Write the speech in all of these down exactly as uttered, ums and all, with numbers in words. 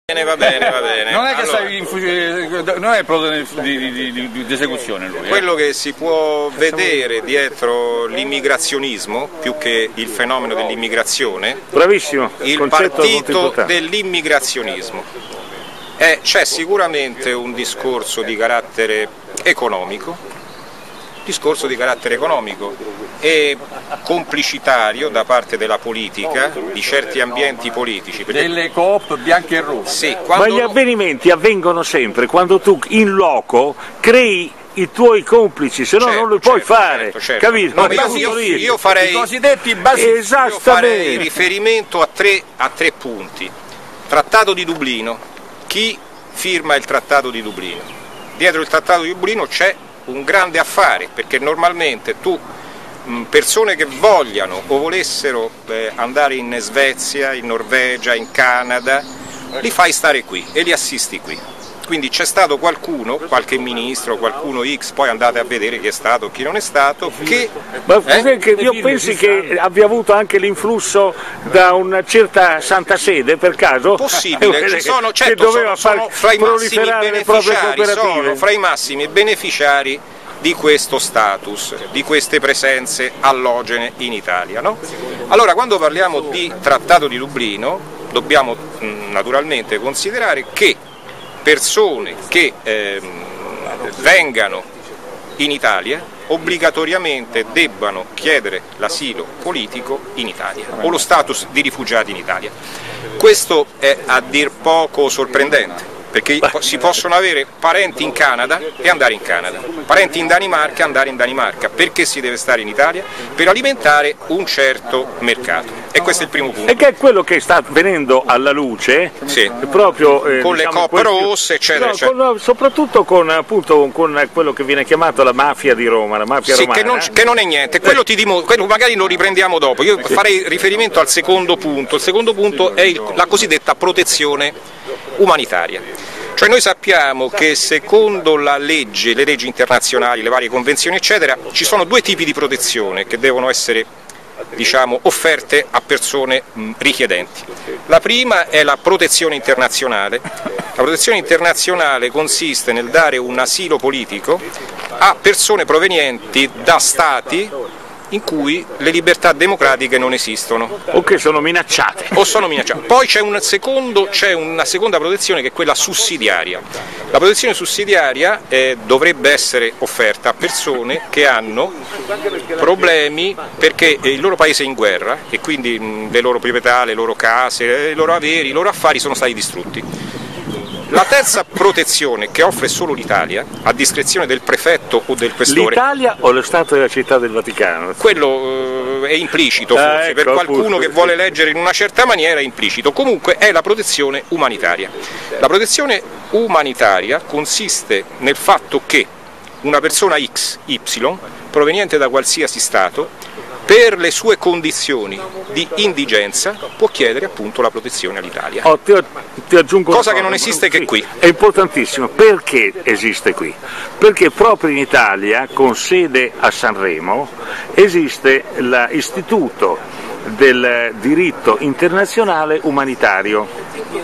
Bene, va bene, va bene. Non è che allora, stai in, non è proprio di, di, di, di esecuzione lui. Quello eh. che si può vedere dietro l'immigrazionismo, più che il fenomeno dell'immigrazione, bravissimo, il partito dell'immigrazionismo. Eh, c'è sicuramente un discorso di carattere economico, discorso di carattere economico e complicitario da parte della politica, di certi ambienti politici. Delle coop bianche e rosse. Sì, ma gli avvenimenti avvengono sempre quando tu in loco crei i tuoi complici, se no certo, non lo puoi certo, fare, certo, certo. capito? No, io, io, io farei, i cosiddetti basici. io farei riferimento a tre, a tre punti. Trattato di Dublino. Chi firma il Trattato di Dublino? Dietro il Trattato di Dublino c'è un grande affare, perché normalmente tu, persone che vogliano o volessero eh, andare in Svezia, in Norvegia, in Canada, li fai stare qui e li assisti qui. Quindi c'è stato qualcuno, qualche ministro, qualcuno X, poi andate a vedere chi è stato, chi non è stato, che... Ma eh? che io pensi che abbia avuto anche l'influsso da una certa Santa Sede, per caso? Possibile, ci sono, certo, sono, sono fra i massimi beneficiari, sono fra i massimi beneficiari di questo status, di queste presenze allogene in Italia. No? Allora, quando parliamo di Trattato di Dublino, dobbiamo mh, naturalmente considerare che persone che eh, vengano in Italia obbligatoriamente debbano chiedere l'asilo politico in Italia o lo status di rifugiati in Italia. Questo è a dir poco sorprendente, perché si possono avere parenti in Canada e andare in Canada, parenti in Danimarca e andare in Danimarca. Perché si deve stare in Italia? Per alimentare un certo mercato. E questo è il primo punto. E che è quello che sta venendo alla luce, sì, proprio eh, con diciamo, le coop rosse, eccetera, no, eccetera. Con, soprattutto con, appunto, con quello che viene chiamato la mafia di Roma, la mafia sì, romana. Che non, che non è niente, quello, ti dimostro, quello magari lo riprendiamo dopo. Io farei riferimento al secondo punto. Il secondo punto è il, la cosiddetta protezione umanitaria. Cioè noi sappiamo che secondo la legge, le leggi internazionali, le varie convenzioni eccetera, ci sono due tipi di protezione che devono essere, diciamo, offerte a persone mh, richiedenti. La prima è la protezione internazionale. La protezione internazionale consiste nel dare un asilo politico a persone provenienti da stati in cui le libertà democratiche non esistono. O che sono minacciate. O sono minacciate. Poi c'è un secondo, c'è una seconda protezione che è quella sussidiaria. La protezione sussidiaria eh, dovrebbe essere offerta a persone che hanno problemi perché il loro paese è in guerra e quindi mh, le loro proprietà, le loro case, i loro averi, i loro affari sono stati distrutti. La terza protezione che offre solo l'Italia, a discrezione del prefetto o del questore... L'Italia o lo Stato della Città del Vaticano? Quello eh, è implicito forse, ah, ecco, per qualcuno appunto, che vuole leggere in una certa maniera è implicito, comunque è la protezione umanitaria. La protezione umanitaria consiste nel fatto che una persona X, Y, proveniente da qualsiasi Stato, per le sue condizioni di indigenza può chiedere appunto la protezione all'Italia. Oh, ti, ti aggiungo cosa che non esiste che qui. È importantissimo. Perché esiste qui? Perché proprio in Italia, con sede a Sanremo, esiste l'istituto del diritto internazionale umanitario.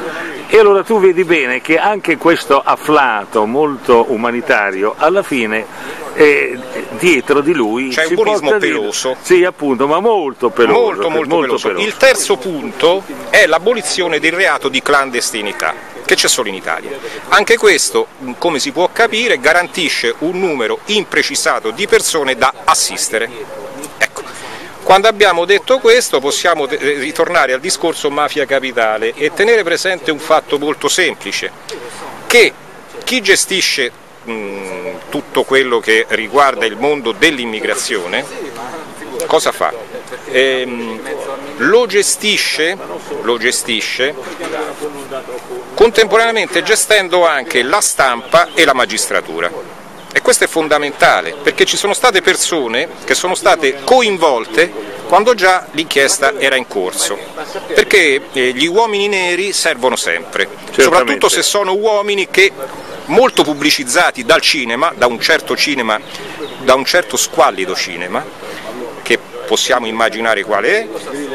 E allora tu vedi bene che anche questo afflato molto umanitario alla fine eh, dietro di lui c'è un buonismo peloso. Sì, appunto, ma molto peloso. Molto, molto, molto peloso. peloso. Il terzo punto è l'abolizione del reato di clandestinità, che c'è solo in Italia. Anche questo, come si può capire, garantisce un numero imprecisato di persone da assistere. Quando abbiamo detto questo possiamo ritornare al discorso mafia capitale e tenere presente un fatto molto semplice, che chi gestisce mh, tutto quello che riguarda il mondo dell'immigrazione, cosa fa? Ehm, lo gestisce, lo gestisce contemporaneamente gestendo anche la stampa e la magistratura. E questo è fondamentale, perché ci sono state persone che sono state coinvolte quando già l'inchiesta era in corso, perché eh, gli uomini neri servono sempre, certamente, soprattutto se sono uomini che molto pubblicizzati dal cinema, da un certo cinema, da un certo squallido cinema, che possiamo immaginare quale è,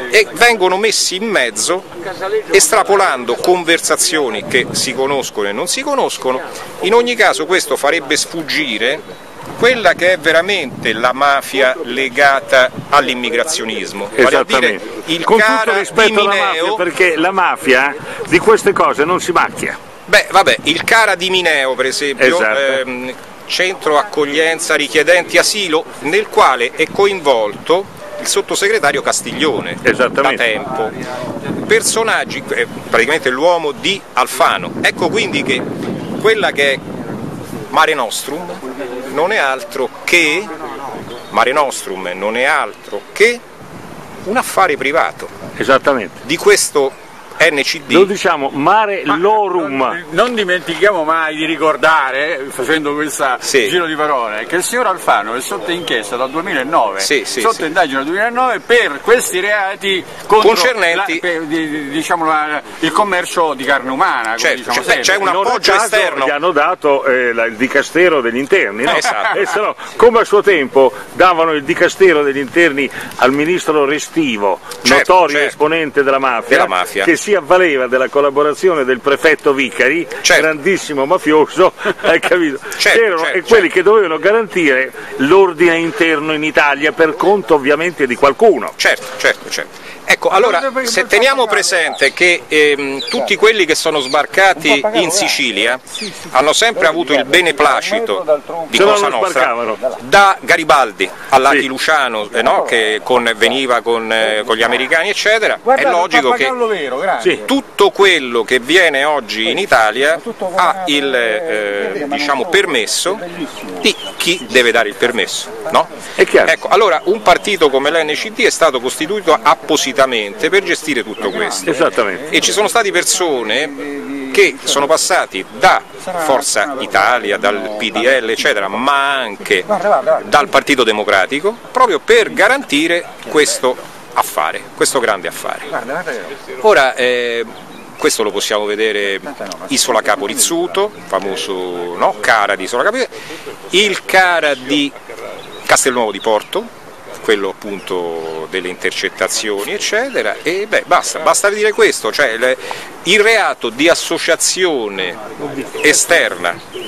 e vengono messi in mezzo estrapolando conversazioni che si conoscono e non si conoscono. In ogni caso questo farebbe sfuggire quella che è veramente la mafia legata all'immigrazionismo, vale a dire il con cara tutto rispetto di Mineo, alla mafia, perché la mafia di queste cose non si macchia. Beh, vabbè, il cara di Mineo per esempio, esatto. ehm, centro accoglienza richiedenti asilo, nel quale è coinvolto il sottosegretario Castiglione da tempo, personaggi, eh, praticamente l'uomo di Alfano. Ecco quindi che quella che è Mare Nostrum non è altro che Mare Nostrum non è altro che un affare privato. Esattamente. Di questo N C D. Lo diciamo Mare Ma Lorum. Non, non dimentichiamo mai di ricordare, facendo questo sì. giro di parole, che il signor Alfano è sotto inchiesta dal duemilanove, sì, sì, sotto sì. indagine dal duemilanove per questi reati contro concernenti la, per, di, diciamo la, il commercio di carne umana. Certo, diciamo c'è, c'è un appoggio esterno. Gli hanno dato eh, la, il dicastero degli interni, no? Esatto. E se no, come a suo tempo davano il dicastero degli interni al ministro Restivo, certo, notorio certo. esponente della mafia, della mafia, che si avvaleva della collaborazione del prefetto Vicari, certo. grandissimo mafioso, hai capito? Certo, Erano certo, e quelli certo. che dovevano garantire l'ordine interno in Italia per conto ovviamente di qualcuno. Certo, certo, certo. Ecco, allora, se teniamo presente che ehm, tutti quelli che sono sbarcati in Sicilia hanno sempre avuto il beneplacito di Cosa Nostra, da Garibaldi a Lucky Luciano, eh, no? che con, veniva con, eh, con gli americani, eccetera, è logico che Sì. tutto quello che viene oggi in Italia ha il eh, diciamo, permesso di chi deve dare il permesso. No? È chiaro. Ecco, allora un partito come l'N C D è stato costituito appositamente per gestire tutto questo. Esattamente. E ci sono state persone che sono passati da Forza Italia, dal P D L, eccetera, ma anche dal Partito Democratico, proprio per garantire questo affare, questo grande affare. Ora, eh, questo lo possiamo vedere Isola Capo Rizzuto, famoso no? Cara di Isola Capo Rizzuto, il Cara di Castelnuovo di Porto, quello appunto delle intercettazioni eccetera, e beh basta, basta dire questo, cioè il, il reato di associazione esterna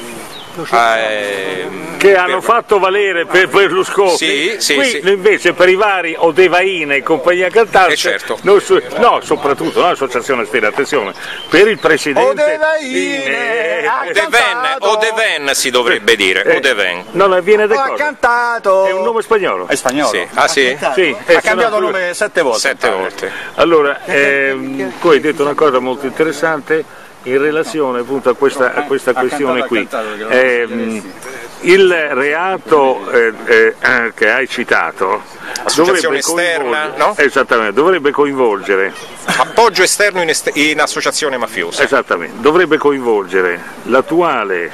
eh, che hanno fatto valere per Berlusconi, sì, sì, qui sì. invece per i vari Odevaine e compagnia cantante, eh certo. noi, no, soprattutto l'associazione esterna, attenzione, per il presidente Odevaine Odeven, Odeven si dovrebbe dire, eh, Odeven. Non viene da cosa? cantato. È un nome spagnolo? È spagnolo. Sì. Ah sì? Sì, Ha cambiato nome sette volte. Sette volte. Allora, ehm, tu hai detto una cosa molto interessante in relazione appunto a questa, a questa questione qui. Eh, il reato eh, eh, che hai citato associazione esterna, no? Esattamente, dovrebbe coinvolgere appoggio esterno in, est in associazione mafiosa. Esattamente, dovrebbe coinvolgere l'attuale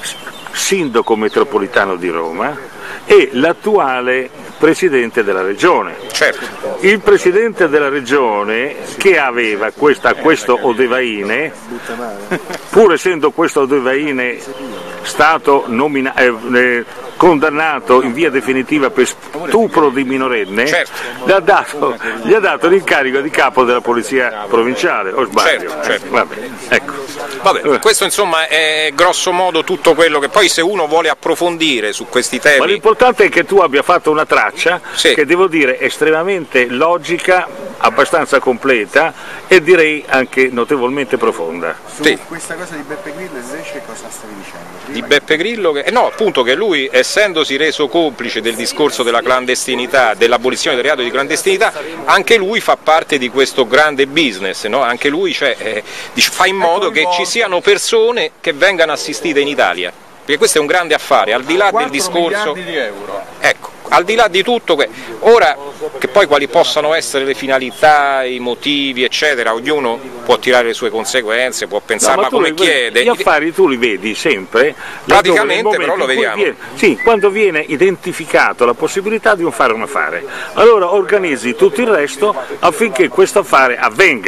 sindaco metropolitano di Roma e l'attuale presidente della regione. Certo. Il presidente della regione che aveva questa, questo Odevaine, pur essendo questo Odevaine stato nomina, eh, eh, condannato in via definitiva per stupro di minorenne, certo. gli, ha dato, gli ha dato l'incarico di capo della polizia provinciale, o sbaglio? Certo, certo. Vabbè, ecco. Vabbè, questo insomma è grosso modo tutto quello che poi, se uno vuole approfondire su questi temi. Ma l'importante è che tu abbia fatto una traccia, sì. che devo dire estremamente logica, abbastanza completa e direi anche notevolmente profonda. Su sì. questa cosa di Beppe Grillo invece cosa stavi dicendo? Di Beppe Grillo, che, eh no, appunto che lui, essendosi reso complice del discorso della clandestinità, dell'abolizione del reato di clandestinità, anche lui fa parte di questo grande business, no? Anche lui cioè, eh, fa in modo che ci siano persone che vengano assistite in Italia, perché questo è un grande affare, al di là del discorso. Miliardi di euro. Ecco, al di là di tutto, ora che poi quali possano essere le finalità, i motivi, eccetera, ognuno può tirare le sue conseguenze, può pensare, no, ma ma come li, chiede. Gli affari tu li vedi sempre, praticamente, però lo vediamo. Viene, sì, quando viene identificato la possibilità di un fare un affare, allora organizzi tutto il resto affinché questo affare avvenga.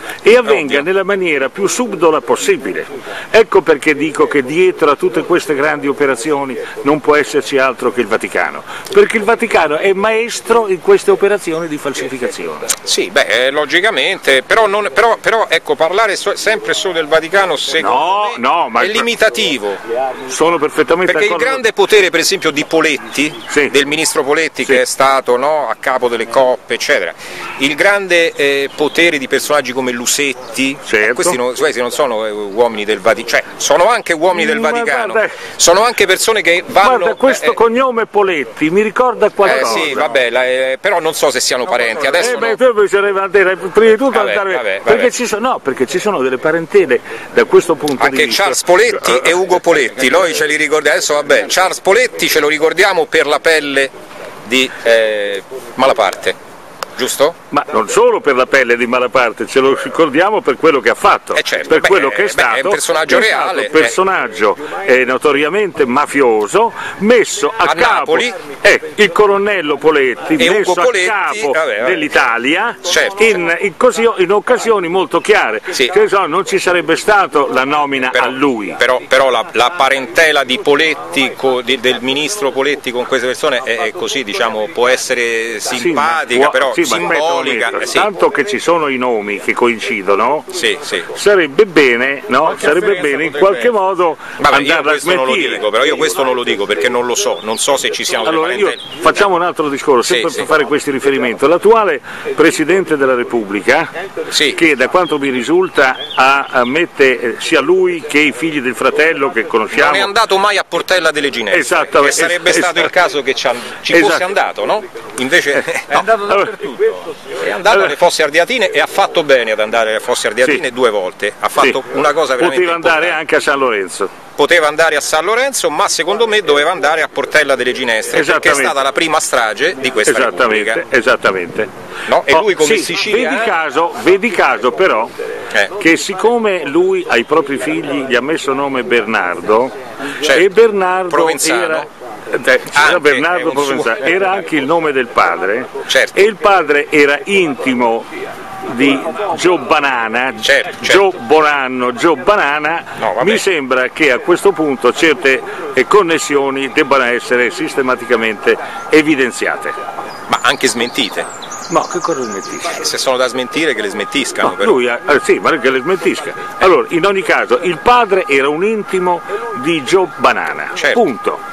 e avvenga Ovvio. nella maniera più subdola possibile. Ecco perché dico che dietro a tutte queste grandi operazioni non può esserci altro che il Vaticano, perché il Vaticano è maestro in queste operazioni di falsificazione. Sì, beh, logicamente, però, non, però, però ecco, parlare so, sempre solo del Vaticano secondo no, me no, ma è limitativo. Sono perfettamente Perché d'accordo. il grande potere, per esempio, di Poletti, sì. del ministro Poletti, sì. che è stato no, a capo delle coppe, eccetera, il grande eh, potere di personaggi come Lusetti, certo. questi non, questi non sono eh, uomini del Vaticano, cioè sono anche uomini del Vaticano, guarda, sono anche persone che vanno... Guarda, questo eh, cognome Poletti mi ricorda qualcosa. Eh sì, vabbè, la, eh, però non so se siano parenti, adesso eh, beh, no. tu bisognerebbe andare, prima di tutto vabbè, andare, vabbè, perché, vabbè. Ci sono, no, perché ci sono delle parentele da questo punto anche di vista. Charles Poletti e Ugo Poletti, noi ce li ricordiamo, adesso vabbè, Charles Poletti ce lo ricordiamo per la pelle di eh, Malaparte, giusto? Ma non solo per la pelle di Malaparte, ce lo ricordiamo per quello che ha fatto, eh certo, per beh, quello che è beh, stato, è un personaggio è reale, stato un personaggio eh, notoriamente mafioso, messo a, a capo, Napoli, eh, il colonnello Poletti, e messo Ugo Poletti, a capo vabbè, dell'Italia, certo, in, in, così, in occasioni molto chiare, sì. che so, non ci sarebbe stato la nomina però, a lui. Però, però la, la parentela di Poletti, co, di, del ministro Poletti con queste persone è, è così, diciamo, può essere simpatica, sì, ma, però sì, simbolica. Ma eh, sì. Tanto che ci sono i nomi che coincidono, sì, sì. sarebbe bene, no? sarebbe bene in qualche essere. modo Vabbè, andare a smentire. Non lo dico, però io questo non lo dico perché non lo so, non so se ci siano allora, delle io facciamo un altro discorso, sempre sì, per sì. fare questi riferimenti. L'attuale Presidente della Repubblica, sì. che da quanto mi risulta ha, ammette sia lui che i figli del fratello che conosciamo. Non è andato mai a Portella delle Ginestre, esatto, che sarebbe es- stato es- il caso che ci, ci esatto. fosse andato, no? Invece è andato dappertutto. È andato alle Fosse Ardeatine e ha fatto bene ad andare alle Fosse Ardeatine sì. due volte, ha fatto sì. una cosa veramente Poteva andare importante. anche a San Lorenzo. Poteva andare a San Lorenzo, ma secondo me doveva andare a Portella delle Ginestre, perché è stata la prima strage di questa esattamente, Repubblica. Esattamente. No? E oh, lui come sì, Sicilia... Vedi caso, vedi caso però eh. che siccome lui ai propri figli gli ha messo nome Bernardo, certo. e Bernardo Provenzano. era... Eh, Anche, Bernardo suo... Provenzano era anche il nome del padre, certo. e il padre era intimo di Gio Banana, certo, certo. Gio Bonanno, Gio Banana, no, mi sembra che a questo punto certe eh, connessioni debbano essere sistematicamente evidenziate. Ma anche smentite. No, che cosa smentisca? Eh, se sono da smentire che le smentiscano. No, però. lui, eh, sì, ma che le smentisca. Allora, in ogni caso, il padre era un intimo di Gio Banana, certo. punto.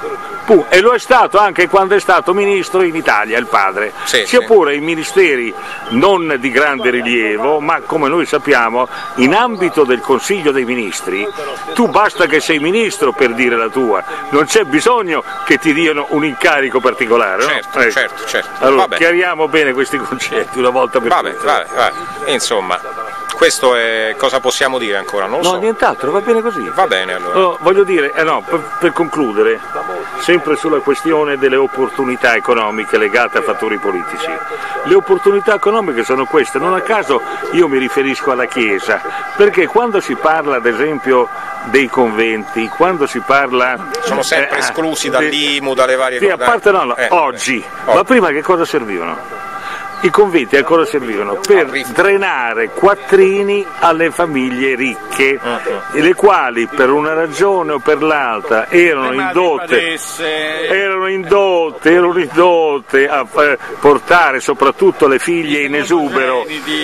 E lo è stato anche quando è stato ministro in Italia, il padre, sì, sia sì. pure in ministeri non di grande rilievo, ma come noi sappiamo, in ambito del Consiglio dei Ministri, tu basta che sei ministro per dire la tua, non c'è bisogno che ti diano un incarico particolare. Certo, no? eh. certo, certo. Allora, vabbè. chiariamo bene questi concetti una volta per vabbè, tutte. Vabbè, vabbè, insomma. Questo è cosa possiamo dire ancora? Non lo no, so. nient'altro, va bene così. Va bene allora. Oh, voglio dire, eh no, per, per concludere, sempre sulla questione delle opportunità economiche legate a fattori politici. Le opportunità economiche sono queste, non a caso io mi riferisco alla Chiesa, perché quando si parla ad esempio dei conventi, quando si parla... Sono sempre eh, esclusi dall'I M U, dalle varie sì, cose. A parte no, no eh, oggi, eh. ma prima che cosa servivano? I conventi a cosa servivano? Per drenare quattrini alle famiglie ricche, uh-huh. le quali per una ragione o per l'altra erano indotte, erano indotte, erano indotte a portare soprattutto le figlie in esubero,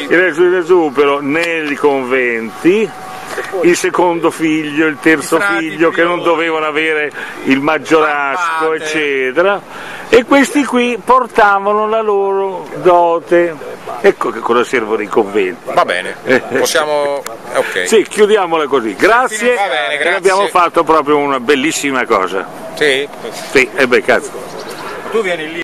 in esubero nei conventi. Il secondo figlio, il terzo figlio che non dovevano avere il maggiorazgo, eccetera, e questi qui portavano la loro dote. Ecco che cosa servono i conventi. Va bene, possiamo... ok. Sì, chiudiamola così. Grazie, Va bene, grazie. Abbiamo fatto proprio una bellissima cosa. Sì? Sì, e beh, cazzo. Tu vieni lì.